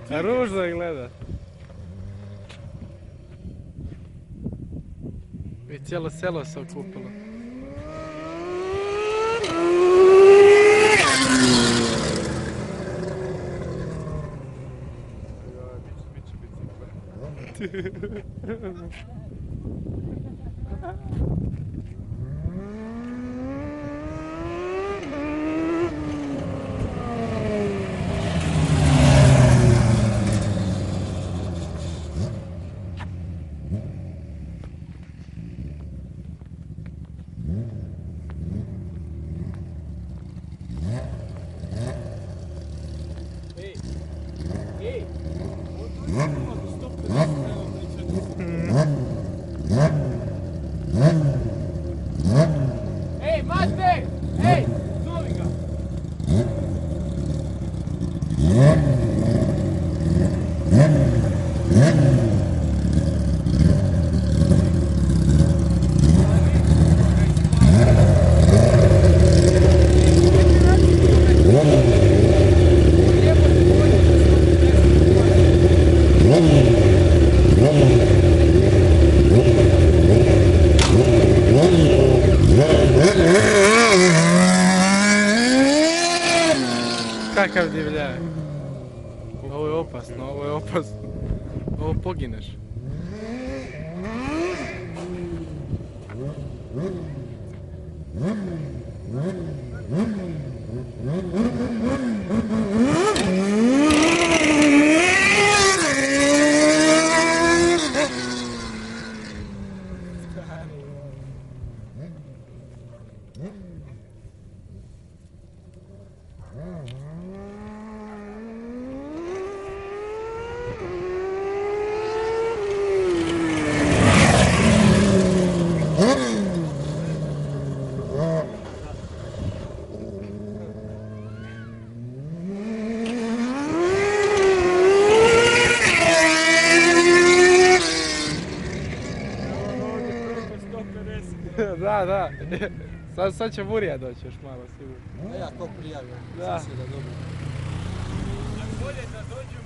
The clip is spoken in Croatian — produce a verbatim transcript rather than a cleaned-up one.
Ružno je gleda. I cijelo selo se okupilo. Ej, Mate! Ej, zovi ga! Kakav divljaj. Ovo je opasno, ovo je opasno. Ovo pogineš. Da, da. Sad, sad će Burija doći još malo sigurno. A ja to prijavim. Da. Bolje da dođu